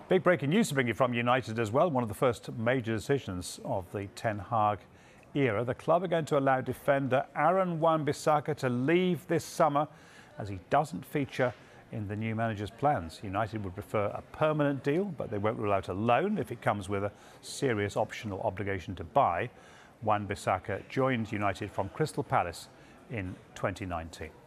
Big breaking news to bring you from United as well. One of the first major decisions of the Ten Hag era. The club are going to allow defender Aaron Wan-Bissaka to leave this summer as he doesn't feature in the new manager's plans. United would prefer a permanent deal, but they won't rule out a loan if it comes with a serious optional obligation to buy. Wan-Bissaka joined United from Crystal Palace in 2019.